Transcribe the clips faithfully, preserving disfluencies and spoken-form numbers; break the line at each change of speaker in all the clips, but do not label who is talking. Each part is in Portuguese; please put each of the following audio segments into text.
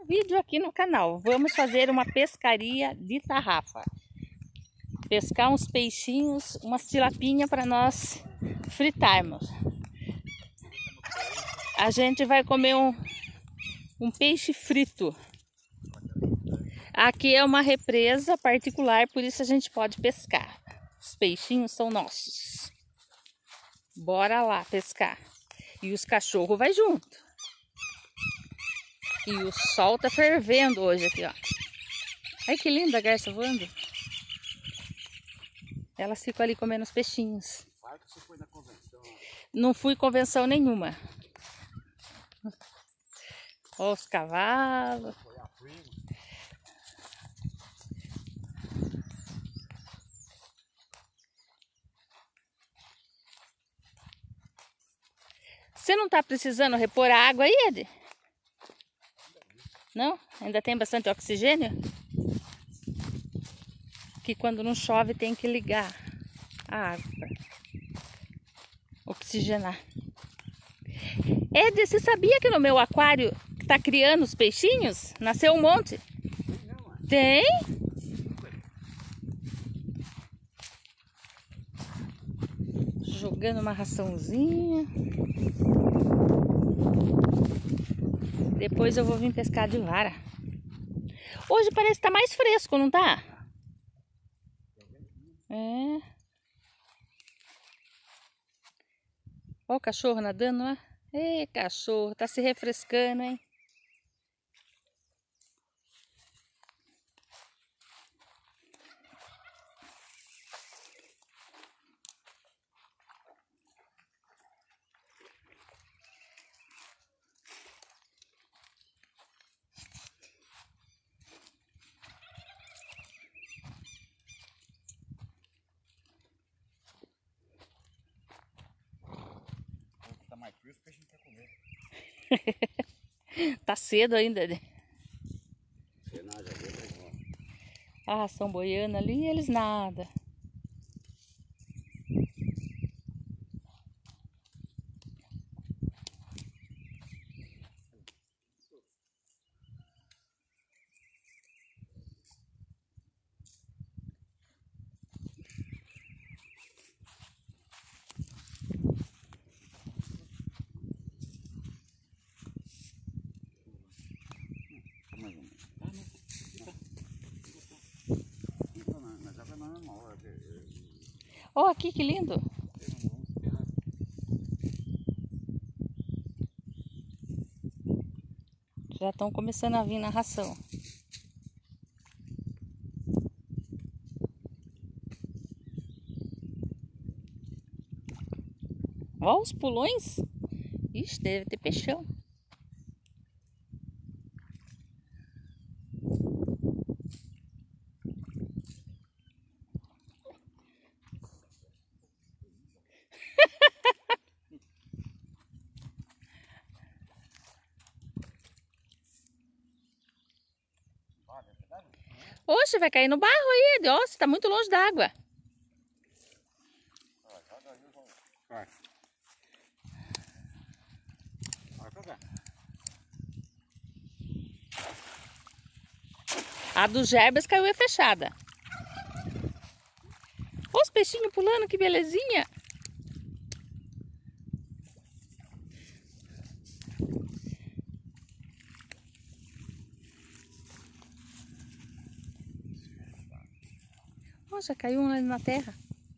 Vídeo aqui no canal. Vamos fazer uma pescaria de tarrafa. Pescar uns peixinhos, umas tilapinhas para nós fritarmos. A gente vai comer um, um peixe frito. Aqui é uma represa particular, por isso a gente pode pescar. Os peixinhos são nossos. Bora lá pescar. E os cachorros vai junto. E o sol tá fervendo hoje aqui, ó. Ai, que linda a garça voando. Elas ficam ali comendo os peixinhos.
Você foi na convenção?
Não fui convenção nenhuma. Ó os cavalos.
Foi a prima.
Você não tá precisando repor a água aí, Ed? Não? Ainda tem bastante oxigênio? Que quando não chove tem que ligar a água para oxigenar. Ed, você sabia que no meu aquário que tá criando os peixinhos? Nasceu um monte? Tem? Jogando uma raçãozinha. Depois eu vou vir pescar de vara. Hoje parece que tá mais fresco, não tá? É. Ó o cachorro nadando, ó. Ei, cachorro, tá se refrescando, hein?
Tá mais frio, os peixes não querem comer.
Tá cedo ainda, né?
Você nada, já deu, mas ó.
A ração boiando ali e eles nada. Ó, aqui que lindo. Já estão começando a vir na ração. Ó os pulões. Ixi, deve ter peixão. Oxe, vai cair no barro aí. Nossa, tá muito longe da água.
Vai. Vai pegar.
A do Gerbas caiu é fechada. Olha os peixinhos pulando, que belezinha. Oh, já caiu um ali na terra.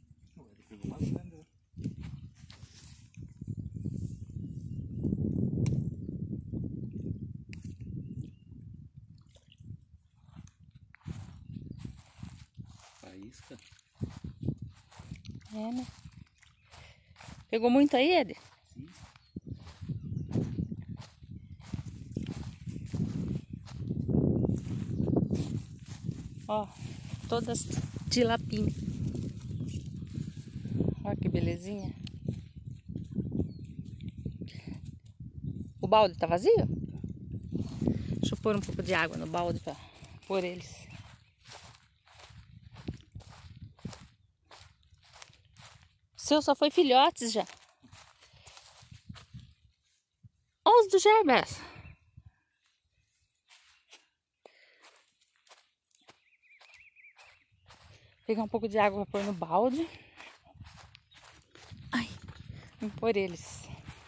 Faísca.
É, né? Pegou muito aí, Ed?
Sim.
Ó, todas tilapinhas. Olha que belezinha. O balde tá vazio? Deixa eu pôr um pouco de água no balde para pôr eles. O seu só foi filhotes já. Olha os do Gerbas. Pegar um pouco de água pra pôr no balde. Ai, vou pôr eles.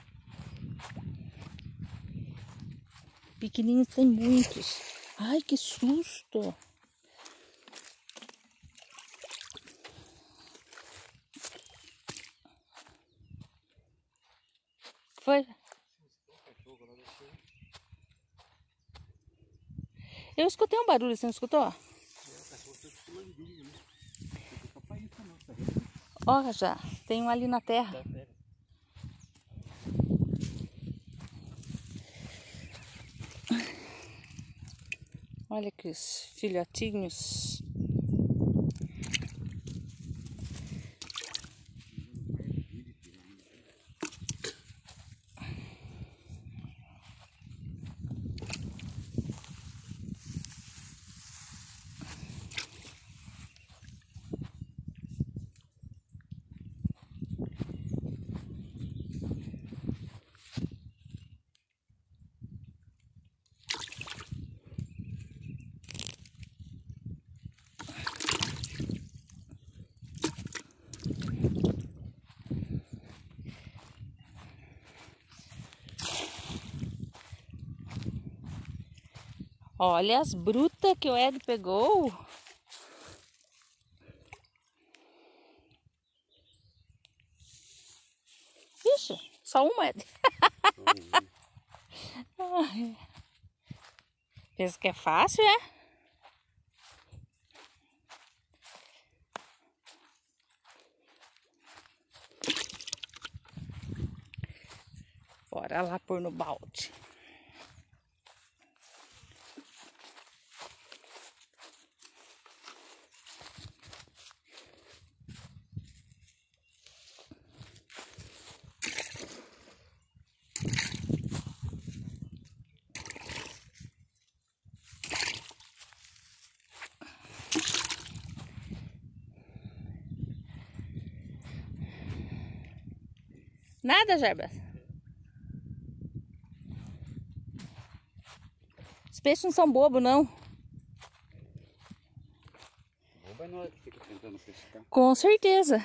Pequenininhos tem muitos. Ai, que susto! Foi? Eu escutei um barulho, você não escutou? Ó, já, tem um ali na terra. Olha que os filhotinhos. Olha as brutas que o Ed pegou. Ixi, só uma, Ed. Pensa que é fácil, é? Bora lá pôr no balde. Nada, Jarbas. Os peixes não são bobos, não.
Bobo é nós que fica tentando pescar.
Com certeza.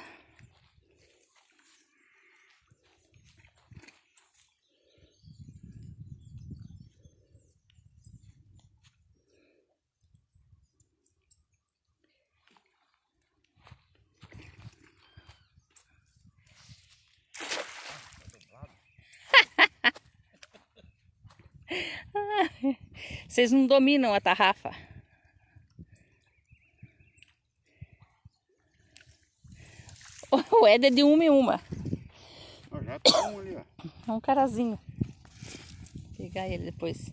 Vocês não dominam a tarrafa. O Ed é de uma em uma.
Ó, já tá um ali, ó.
É um carazinho. Vou pegar ele depois.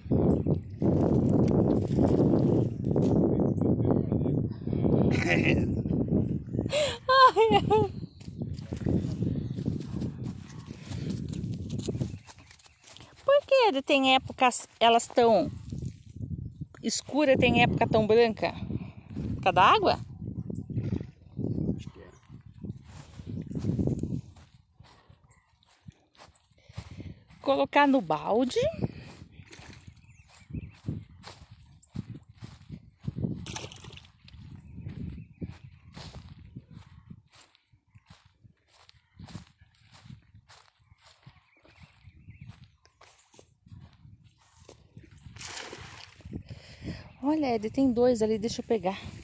Por que ele tem épocas, elas tão escuras, tem época tão branca? Por causa da água?
Acho que é.
Colocar no balde. Olha, Ed, tem dois ali, deixa eu pegar.